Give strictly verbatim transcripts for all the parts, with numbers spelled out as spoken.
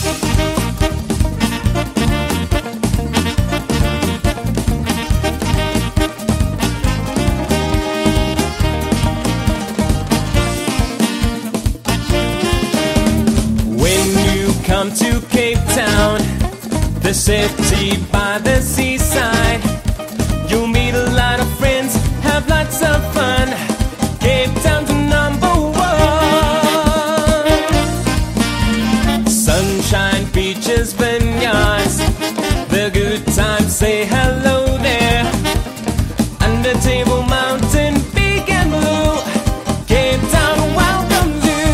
Come to Cape Town, the city by the seaside. You'll meet a lot of friends, have lots of fun. Cape Town's number one. Sunshine, beaches, vineyards, the good times, say hello there. Under Table Mountain, big and blue, Cape Town welcomes you.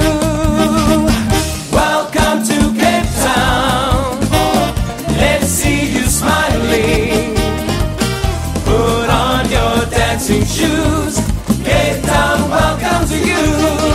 Welcome to Cape Town, let's see you smiling. Put on your dancing shoes, Cape Town welcomes you.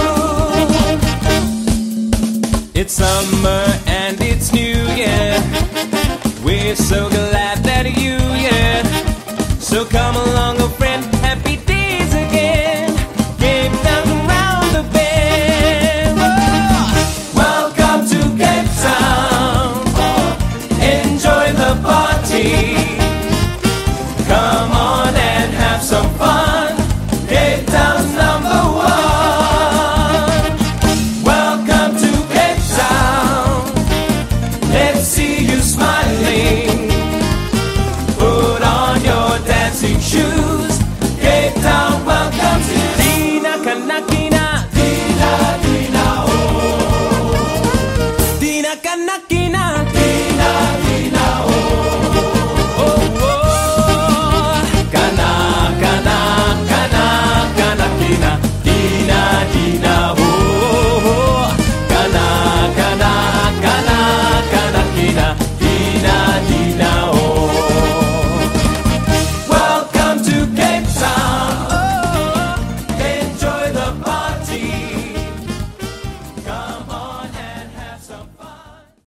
It's summer and it's New Year, we're so glad that you here. So come along, oh friend, happy days again. Cape Town around the bend. Oh, welcome to Cape Town, enjoy the party. Come on and have some fun, Cape Town's number one. Welcome to Cape Town, let's see you smiling. Put on your dancing shoes, Cape Town welcomes you. Dina Kanakina, Dina Dina oh, Dina Kanakina.